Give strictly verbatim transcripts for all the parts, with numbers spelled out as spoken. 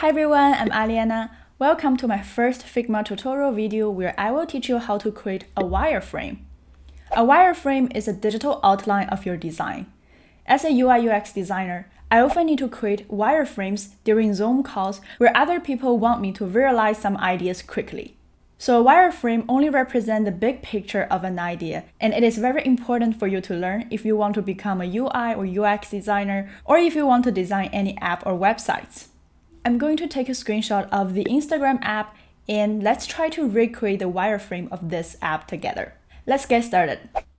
Hi everyone, I'm Aliana. Welcome to my first Figma tutorial video where I will teach you how to create a wireframe. A wireframe is a digital outline of your design. As a U I U X designer, I often need to create wireframes during Zoom calls where other people want me to visualize some ideas quickly. So a wireframe only represents the big picture of an idea, and it is very important for you to learn if you want to become a U I or U X designer, or if you want to design any app or websites. I'm going to take a screenshot of the Instagram app, and let's try to recreate the wireframe of this app together. Let's get started.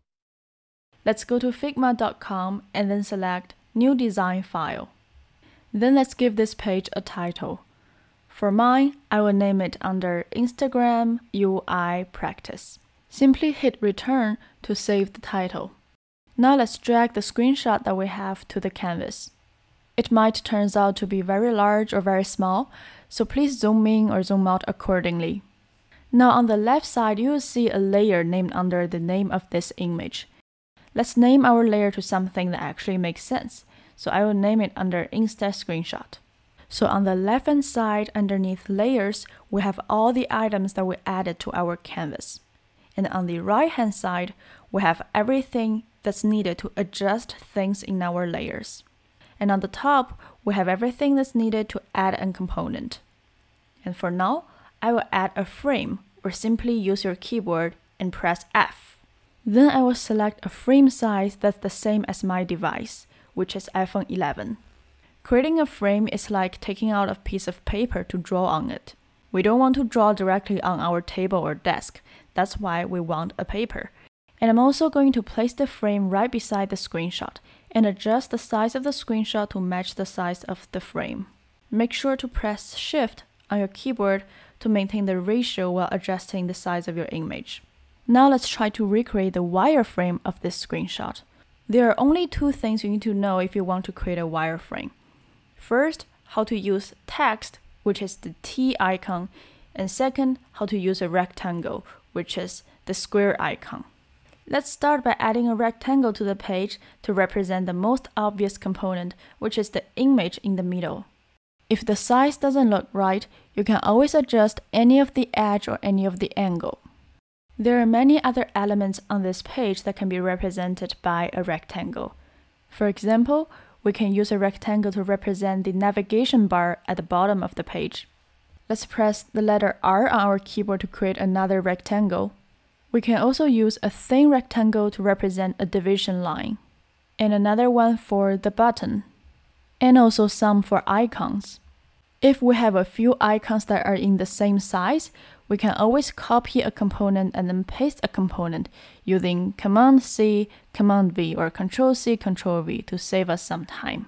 Let's go to figma dot com and then select New Design File. Then let's give this page a title. For mine, I will name it under Instagram U I Practice. Simply hit Return to save the title. Now let's drag the screenshot that we have to the canvas. It might turn out to be very large or very small, so please zoom in or zoom out accordingly. Now on the left side, you will see a layer named under the name of this image. Let's name our layer to something that actually makes sense. So I will name it under Insta Screenshot. So on the left hand side, underneath layers, we have all the items that we added to our canvas. And on the right hand side, we have everything that's needed to adjust things in our layers. And on the top, we have everything that's needed to add a component. And for now, I will add a frame, or simply use your keyboard and press F. Then I will select a frame size that's the same as my device, which is iPhone eleven. Creating a frame is like taking out a piece of paper to draw on it. We don't want to draw directly on our table or desk. That's why we want a paper. And I'm also going to place the frame right beside the screenshot and adjust the size of the screenshot to match the size of the frame. Make sure to press Shift on your keyboard to maintain the ratio while adjusting the size of your image. Now let's try to recreate the wireframe of this screenshot. There are only two things you need to know if you want to create a wireframe. First, how to use text, which is the T icon, and second, how to use a rectangle, which is the square icon. Let's start by adding a rectangle to the page to represent the most obvious component, which is the image in the middle. If the size doesn't look right, you can always adjust any of the edge or any of the angle. There are many other elements on this page that can be represented by a rectangle. For example, we can use a rectangle to represent the navigation bar at the bottom of the page. Let's press the letter R on our keyboard to create another rectangle. We can also use a thin rectangle to represent a division line, and another one for the button, and also some for icons. If we have a few icons that are in the same size, we can always copy a component and then paste a component using Command C, Command V, or Control C, Control V to save us some time.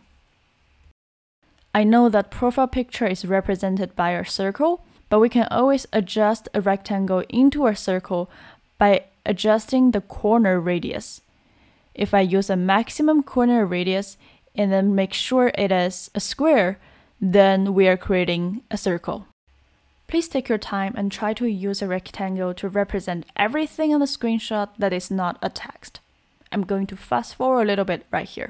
I know that profile picture is represented by a circle, but we can always adjust a rectangle into a circle by adjusting the corner radius. If I use a maximum corner radius and then make sure it is a square, then we are creating a circle. Please take your time and try to use a rectangle to represent everything on the screenshot that is not a text. I'm going to fast forward a little bit right here.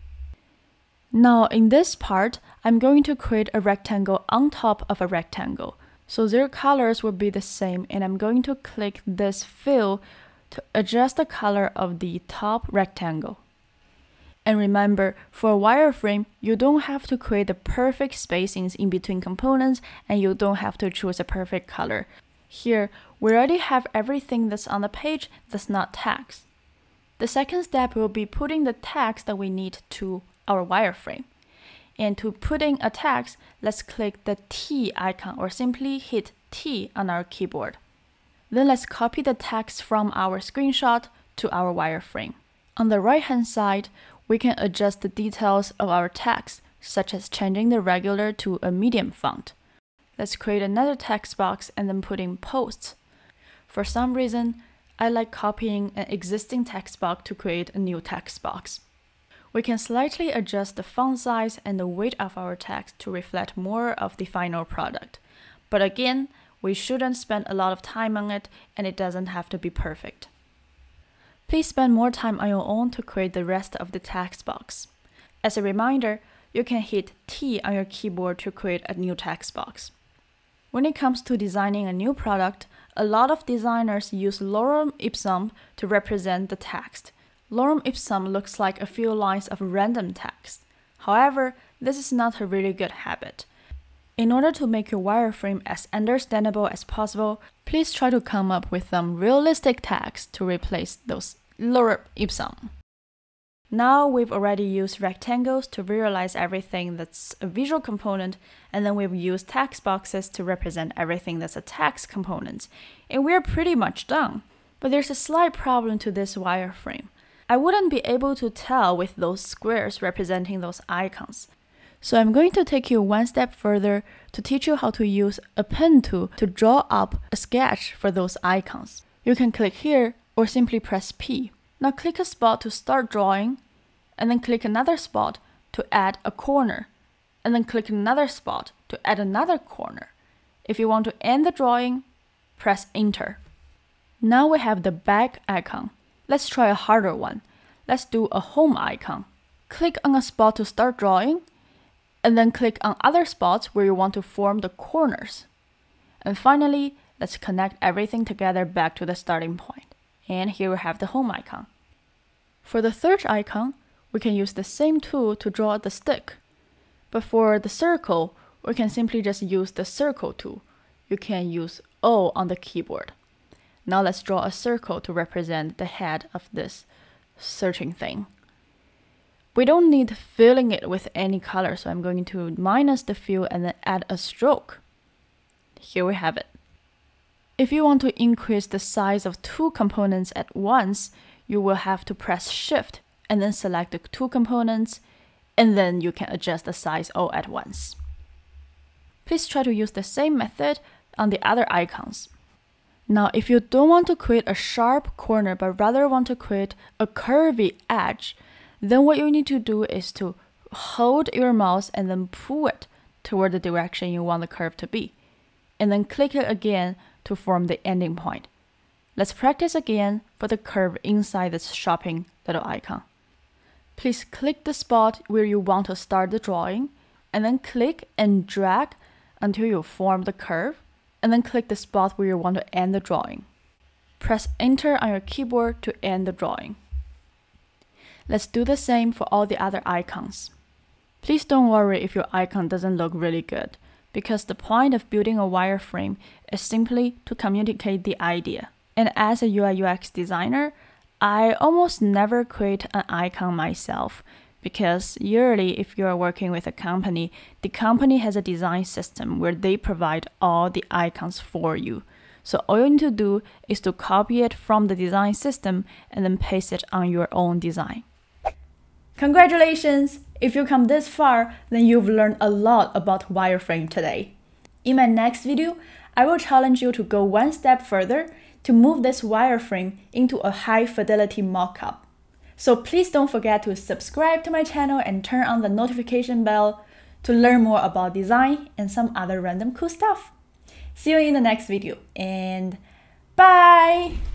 Now in this part, I'm going to create a rectangle on top of a rectangle. So their colors will be the same, and I'm going to click this fill to adjust the color of the top rectangle. And remember, for a wireframe, you don't have to create the perfect spacings in between components, and you don't have to choose a perfect color. Here, we already have everything that's on the page that's not text. The second step will be putting the text that we need to our wireframe. And to put in a text, let's click the T icon or simply hit T on our keyboard. Then let's copy the text from our screenshot to our wireframe. On the right hand side, we can adjust the details of our text, such as changing the regular to a medium font. Let's create another text box and then put in posts. For some reason, I like copying an existing text box to create a new text box. We can slightly adjust the font size and the weight of our text to reflect more of the final product. But again, we shouldn't spend a lot of time on it, and it doesn't have to be perfect. Please spend more time on your own to create the rest of the text box. As a reminder, you can hit T on your keyboard to create a new text box. When it comes to designing a new product, a lot of designers use lorem ipsum to represent the text. Lorem ipsum looks like a few lines of random text. However, this is not a really good habit. In order to make your wireframe as understandable as possible, please try to come up with some realistic text to replace those lorem ipsum. Now we've already used rectangles to visualize everything that's a visual component, and then we've used text boxes to represent everything that's a text component, and we're pretty much done. But there's a slight problem to this wireframe. I wouldn't be able to tell with those squares representing those icons. So I'm going to take you one step further to teach you how to use a pen tool to draw up a sketch for those icons. You can click here or simply press P. Now click a spot to start drawing, and then click another spot to add a corner, and then click another spot to add another corner. If you want to end the drawing, press Enter. Now we have the back icon. Let's try a harder one. Let's do a home icon. Click on a spot to start drawing, and then click on other spots where you want to form the corners. And finally, let's connect everything together back to the starting point. And here we have the home icon. For the third icon, we can use the same tool to draw the stick. But for the circle, we can simply just use the circle tool. You can use O on the keyboard. Now let's draw a circle to represent the head of this searching thing. We don't need filling it with any color, so I'm going to minus the fill and then add a stroke. Here we have it. If you want to increase the size of two components at once, you will have to press Shift and then select the two components, and then you can adjust the size all at once. Please try to use the same method on the other icons. Now, if you don't want to create a sharp corner, but rather want to create a curvy edge, then what you need to do is to hold your mouse and then pull it toward the direction you want the curve to be, and then click it again to form the ending point. Let's practice again for the curve inside this shopping little icon. Please click the spot where you want to start the drawing, and then click and drag until you form the curve, and then click the spot where you want to end the drawing. Press Enter on your keyboard to end the drawing. Let's do the same for all the other icons. Please don't worry if your icon doesn't look really good, because the point of building a wireframe is simply to communicate the idea. And as a U I U X designer, I almost never create an icon myself, because usually if you are working with a company, the company has a design system where they provide all the icons for you. So all you need to do is to copy it from the design system and then paste it on your own design. Congratulations! If you come this far, then you've learned a lot about wireframe today. In my next video, I will challenge you to go one step further to move this wireframe into a high-fidelity mockup. So please don't forget to subscribe to my channel and turn on the notification bell to learn more about design and some other random cool stuff. See you in the next video, and bye!